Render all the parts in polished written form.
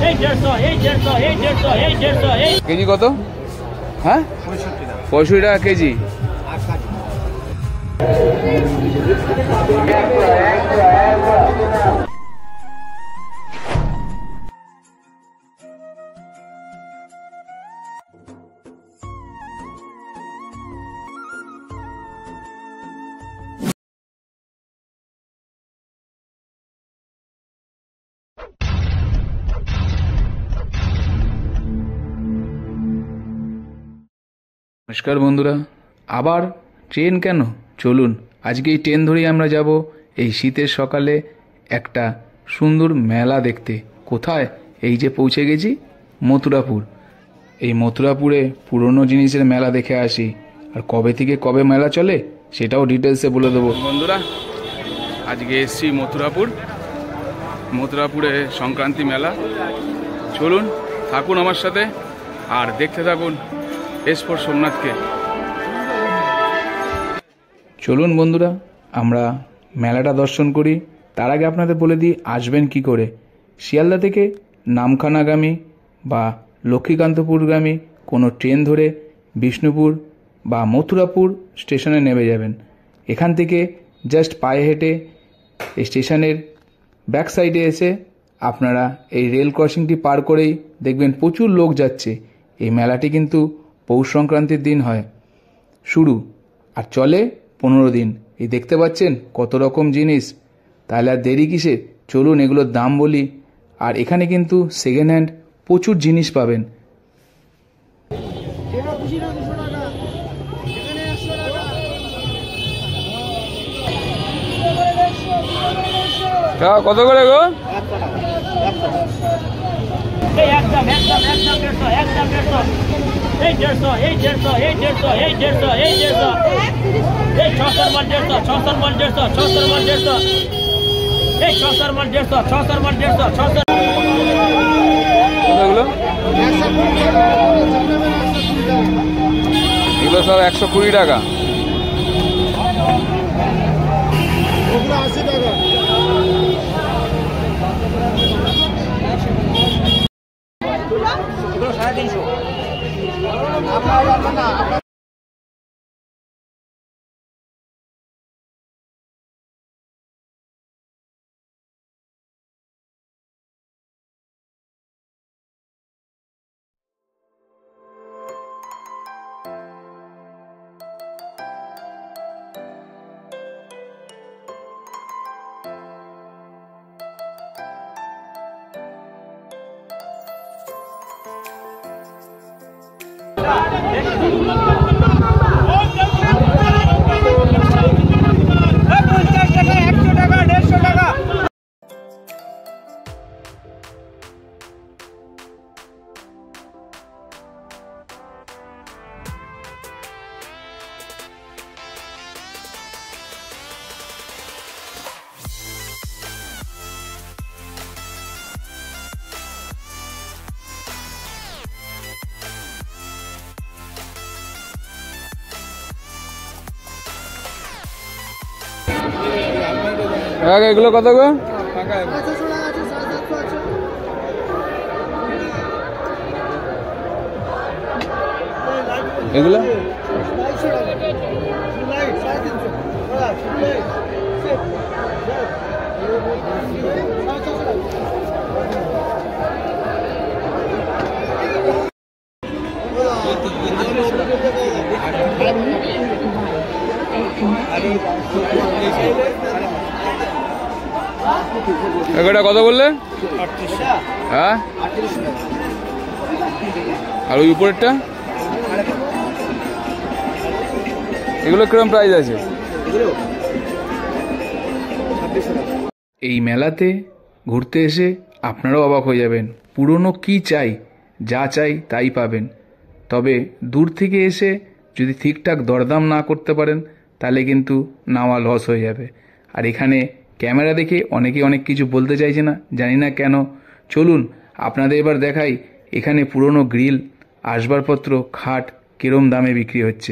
KG কত? হ্যাঁ, 65 টাকা কেজি। নমস্কার বন্ধুরা, আবার ট্রেন কেন? চলুন আজকে এই ট্রেন ধরেই আমরা যাব এই শীতের সকালে একটা সুন্দর মেলা দেখতে। কোথায়? এই যে পৌঁছে গেছি মথুরাপুর। এই মথুরাপুরে পুরনো জিনিসের মেলা দেখে আসি, আর কবে থেকে কবে মেলা চলে সেটাও ডিটেলসে বলে দেবো। বন্ধুরা, আজকে এসছি মথুরাপুরে সংক্রান্তি মেলা। চলুন থাকুন আমার সাথে আর দেখতে থাকুন এসপর সোমনাথকে। চলুন বন্ধুরা আমরা মেলাটা দর্শন করি। তার আগে আপনাদের বলে দিই আসবেন কি করে। শিয়ালদা থেকে নামখানাগামী বা লক্ষ্মীকান্তপুরগামী কোনো ট্রেন ধরে বিষ্ণুপুর বা মথুরাপুর স্টেশনে নেমে যাবেন। এখান থেকে জাস্ট পায়ে হেঁটে এই স্টেশনের ব্যাক সাইডে এসে আপনারা এই রেল ক্রসিংটি পার করেই দেখবেন প্রচুর লোক যাচ্ছে। এই মেলাটি কিন্তু পৌষ সংক্রান্তির দিন হয় শুরু, আর চলে 15 দিন। এই দেখতে পাচ্ছেন কত রকম জিনিস, তাহলে আর দেরি কিসে, চলুন এগুলোর দাম বলি। আর এখানে কিন্তু সেকেন্ড হ্যান্ড প্রচুর জিনিস পাবেন। কত করে গো? এগুলো সব 120 টাকা। এগুলো কত গো? এগুলো এগুলো কত বললে? হ্যাঁ, আর ওই উপরেরটা এগুলো কিরকম প্রাইস আছে? এই মেলাতে ঘুরতে এসে আপনারাও অবাক হয়ে যাবেন। পুরনো কি চাই, যা চাই তাই পাবেন। তবে দূর থেকে এসে যদি ঠিকঠাক দরদাম না করতে পারেন তাহলে কিন্তু নেওয়া লস হয়ে যাবে। আর এখানে ক্যামেরা দেখে অনেকে অনেক কিছু বলতে চাইছে না, জানি না কেন। চলুন আপনাদের এবার দেখাই এখানে পুরনো গ্রিল, আসবাবপত্র, খাট কিরম দামে বিক্রি হচ্ছে।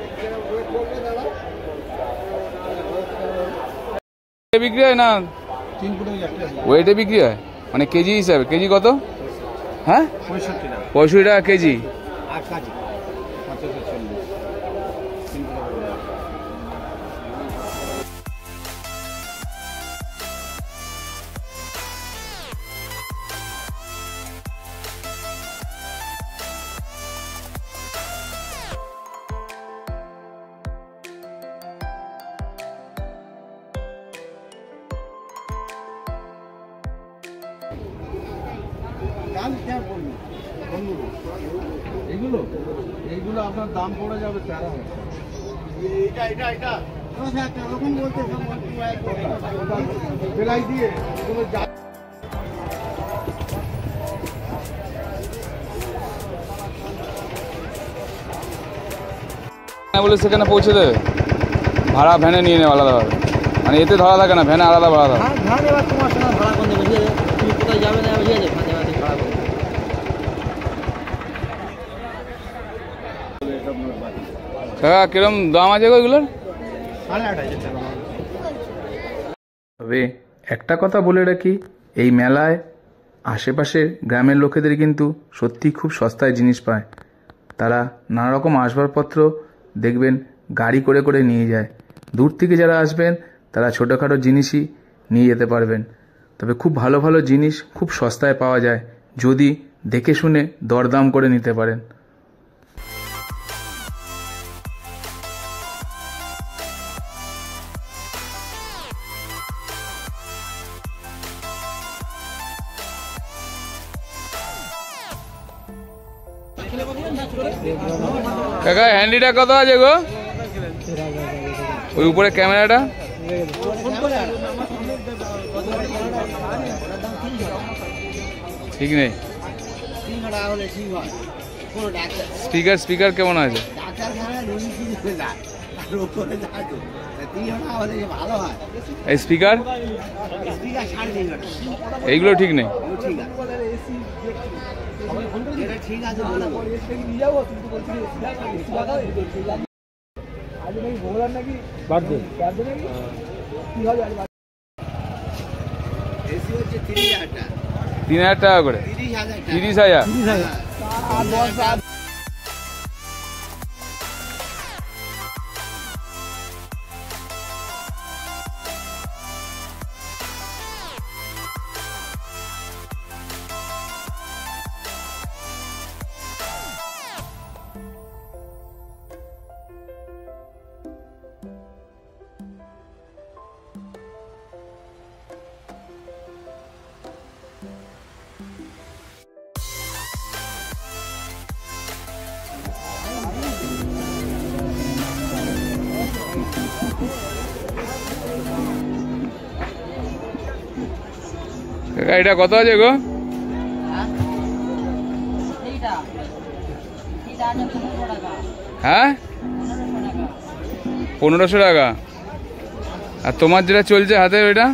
বিক্রি হয় না ওয়েটে বিক্রি হয় মানে কেজি হিসাবে? কেজি কত? হ্যাঁ 65 টাকা কেজি। এইগুলো আপনার দাম পড়ে যাবে 13,000 দিয়ে বলে সেখানে পৌঁছে দেবে, ভাড়া ভ্যানে নিয়ে নেবে আলাদাভাবে, মানে এতে ধরা থাকে না, ভ্যানে আলাদা ভাড়া থাকে। ভ্যান এবার তোমার সঙ্গে ভাড়া করে দেবে, তুমি কোথায় যাবে না বুঝে যাবে, ভাড়া করে কাকা কিরম দাম আছে ওইগুলোর? 8,500 টাকা। তবে একটা কথা বলে রাখি, এই মেলায় আশেপাশের গ্রামের লোকেদের কিন্তু সত্যি খুব সস্তায় জিনিস পায়। তারা নানা রকম আসবাবপত্র দেখবেন গাড়ি করে করে নিয়ে যায়। দূর থেকে যারা আসবেন তারা ছোটোখাটো জিনিসই নিয়ে যেতে পারবেন। তবে খুব ভালো ভালো জিনিস খুব সস্তায় পাওয়া যায় যদি দেখে শুনে দরদাম করে নিতে পারেন। কাকা হ্যান্ডিটা কত আছে গো? ওই উপরে ক্যামেরাটা ঠিক নেই। স্পিকার কেমন আছে? এই স্পিকার এইগুলো ঠিক নেই। তিন হাজার টাকা করে? 30,000। এটা কত আছে গো? হ্যাঁ 1500 টাকা। আর তোমার যেটা চলছে হাতে ওইটা?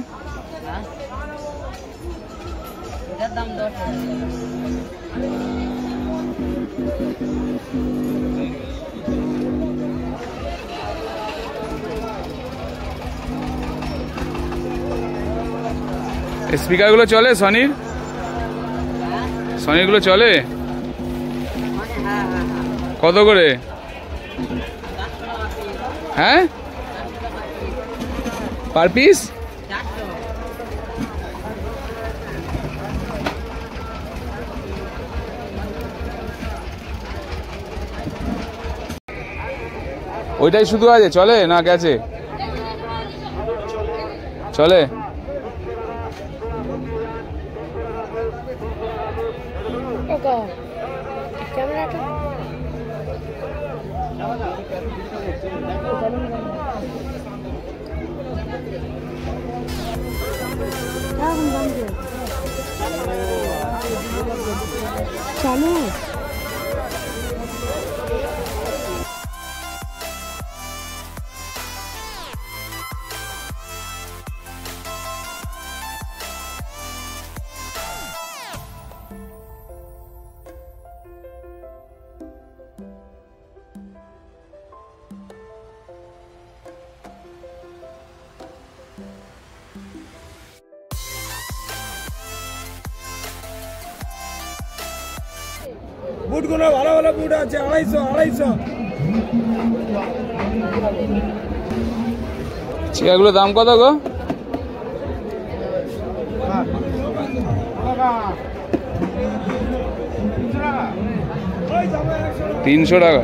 স্পিকারগুলো চলে সনির? সনিরগুলো চলে? কত করে? হ্যাঁ পার পিস? ওইটাই শুধু আছে, চলে না গেছে? চলে। চালু বুটগুলো ভালো ভালো বুট আছে 250 চেয়ারগুলোর দাম কত গো? তিনশো টাকা।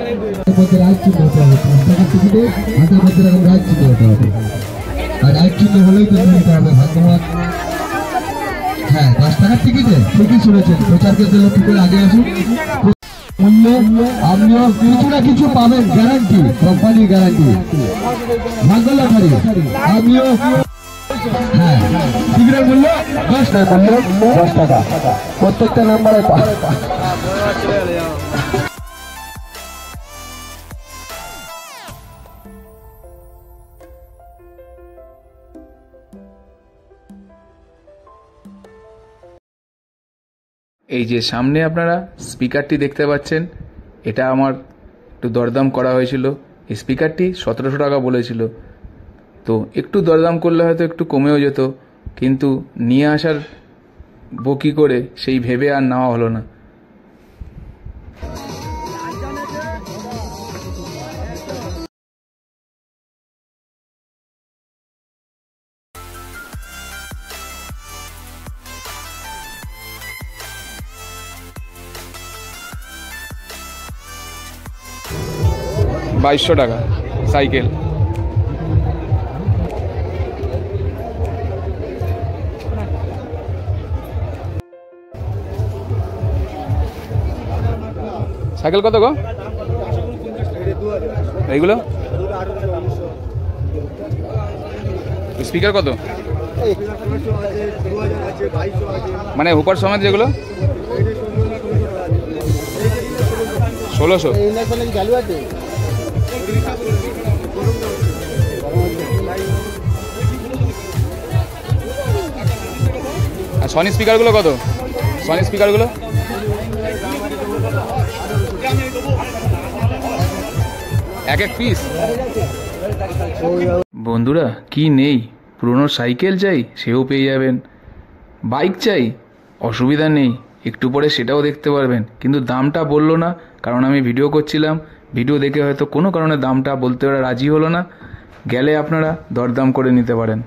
হ্যাঁ 10 টাকার টিকিটে ঠিকই শুনেছেন, প্রচার করতে লক্ষ্য করে আগে আসুন। মূল্য আপনিও কিছু না কিছু পাবেন, গ্যারান্টি, কোম্পানির গ্যারান্টি। ভাগ্য লটারি আপনিও, হ্যাঁ টিকিটের মূল্য 10 টাকা, 10 টাকা প্রত্যেকটা নাম্বারে। এই যে সামনে আপনারা স্পিকারটি দেখতে পাচ্ছেন, এটা আমার একটু দরদাম করা হয়েছিল। এই স্পিকারটি 1700 টাকা বলেছিল, তো একটু দরদাম করলে হয়তো একটু কমেও যেত, কিন্তু নিয়ে আসার বকি করে সেই ভেবে আর নেওয়া হলো না। $2200 টাকা সাইকেল। সাইকেল কত গো এইগুলো? স্পিকার কত? মানে হুপার সমেত যেগুলো 1600। আর সনি স্পিকারগুলো কত? সনি স্পিকারগুলো এক পিস। বন্ধুরা কি নেই, পুরনো সাইকেল চাই সেও পেয়ে যাবেন, বাইক চাই অসুবিধা নেই, একটু পরে সেটাও দেখতে পারবেন। কিন্তু দামটা বললো না, কারণ আমি ভিডিও করছিলাম, ভিডিও দেখে হয়তো কোনো কারণে দামটা বলতে ওরা রাজি হলো না। গেলে আপনারা দরদাম করে নিতে পারেন।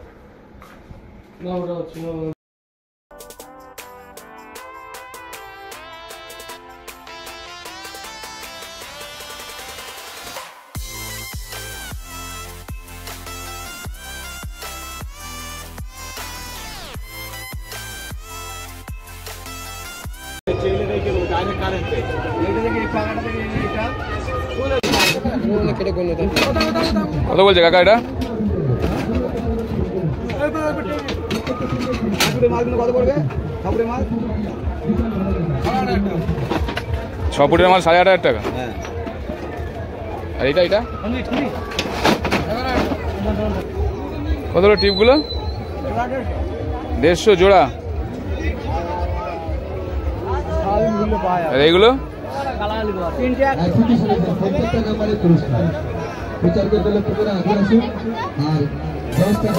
কত বলছে কাকা এটা? ছ ফুটের মাল 8500 টাকা। আর এটা এটা কত হলো টিপগুলো? 150 জোড়া। আর এইগুলো প্রত্যেকটা নাম্বারে পুরস্কার, প্রচার করতে লক্ষ্য করে আগে আসুন। আর 10 টাকা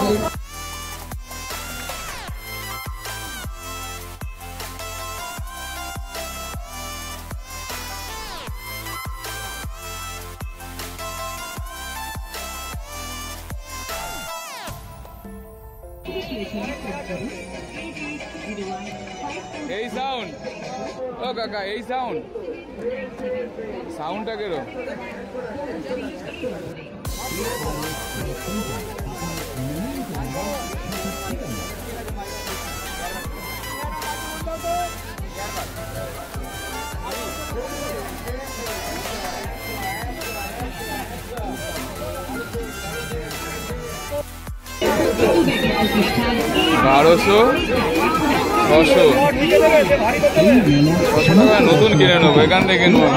এই সাউন্ড, ও কাকা এই সাউন্ড, সাউন্ডটা কেরো? বারোশো, 600, 600 টাকা নতুন কিনে নেবো এখান থেকে নেবো।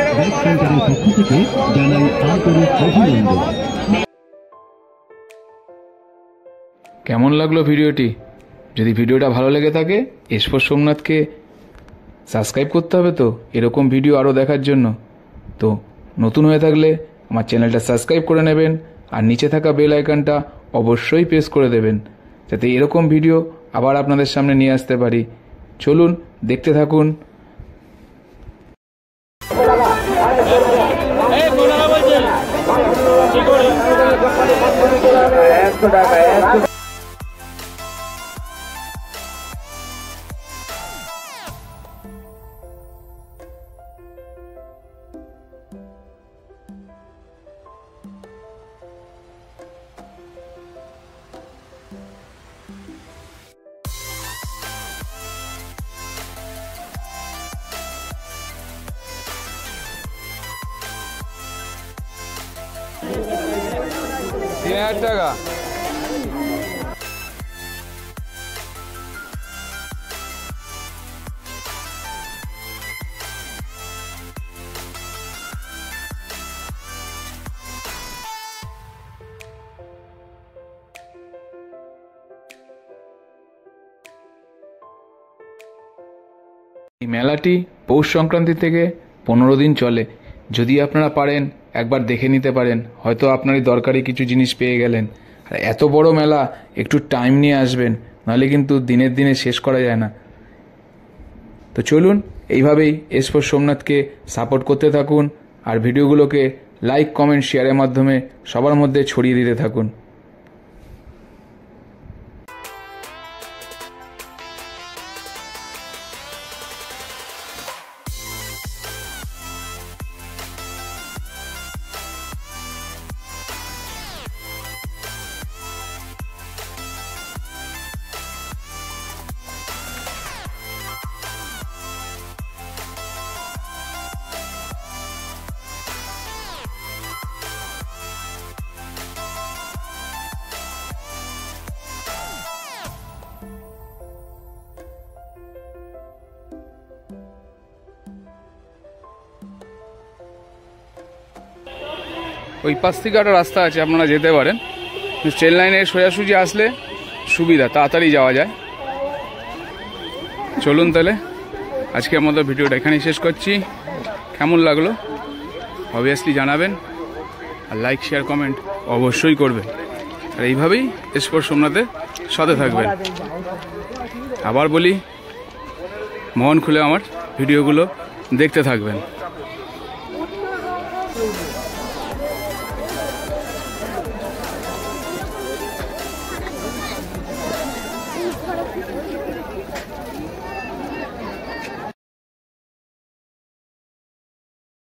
কেমন লাগলো ভিডিওটি? যদি ভিডিওটা ভালো লেগে থাকে এসপোর্ট সোমনাথকে সাবস্ক্রাইব করতে হবে তো এরকম ভিডিও আরও দেখার জন্য। তো নতুন হয়ে থাকলে আমার চ্যানেলটা সাবস্ক্রাইব করে নেবেন, আর নিচে থাকা বেল আইকনটা অবশ্যই প্রেস করে দেবেন, যাতে এরকম ভিডিও আবার আপনাদের সামনে নিয়ে আসতে পারি। চলুন দেখতে থাকুন। টাকা। এই মেলাটি পৌষ সংক্রান্তি থেকে 15 দিন চলে। যদি আপনারা পারেন একবার দেখে নিতে পারেন, হয়তো আপনারই দরকারি কিছু জিনিস পেয়ে গেলেন। আর এত বড় মেলা, একটু টাইম নিয়ে আসবেন, নাহলে কিন্তু দিনের দিনে শেষ করা যায় না। তো চলুন এইভাবেই এসপোর্ট সোমনাথকে সাপোর্ট করতে থাকুন, আর ভিডিওগুলোকে লাইক, কমেন্ট, শেয়ারের মাধ্যমে সবার মধ্যে ছড়িয়ে দিতে থাকুন। ওই পাশ থেকে একটা রাস্তা আছে, আপনারা যেতে পারেন। ট্রেন লাইনে সোজাসুজি আসলে সুবিধা, তাড়াতাড়ি যাওয়া যায়। চলুন তাহলে আজকের মতো ভিডিওটা এখানেই শেষ করছি। কেমন লাগলো অবভিয়াসলি জানাবেন, আর লাইক, শেয়ার, কমেন্ট অবশ্যই করবেন। আর এইভাবেই এসপোর্ট সোমনাথের সাথে থাকবেন। আবার বলি, মন খুলে আমার ভিডিওগুলো দেখতে থাকবেন।